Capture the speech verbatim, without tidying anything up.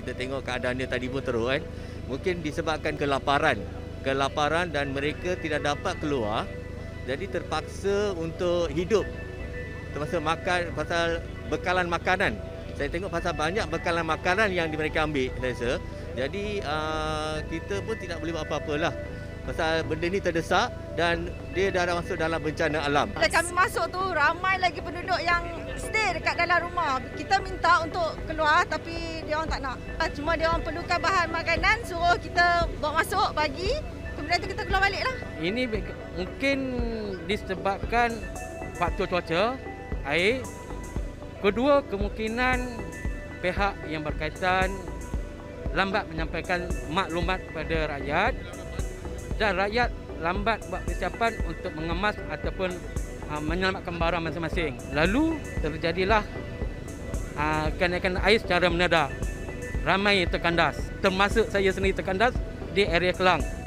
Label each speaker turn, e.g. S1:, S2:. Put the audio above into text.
S1: kita tengok keadaan dia tadi pun teruk kan. Mungkin disebabkan kelaparan. Kelaparan dan mereka tidak dapat keluar. Jadi terpaksa untuk hidup. Termasuk makan, pasal bekalan makanan. Saya tengok pasal banyak bekalan makanan yang mereka ambil, saya rasa. Jadi uh, kita pun tidak boleh buat apa-apa lah. Pasal benda ni terdesak dan dia dah masuk dalam bencana alam.
S2: Bila kami masuk tu, ramai lagi penduduk yang stay dekat dalam rumah. Kita minta untuk keluar tapi dia orang tak nak. Cuma dia orang perlukan bahan makanan, suruh kita bawa masuk, bagi. Kemudian tu kita keluar balik lah.
S3: Ini mungkin disebabkan faktor cuaca, air. Kedua, kemungkinan pihak yang berkaitan lambat menyampaikan maklumat kepada rakyat dan rakyat lambat buat persiapan untuk mengemas ataupun uh, menyelamatkan barang masing-masing. Lalu terjadilah uh, kenaikan air secara mendadak. Ramai terkandas, termasuk saya sendiri terkandas di area Kelang.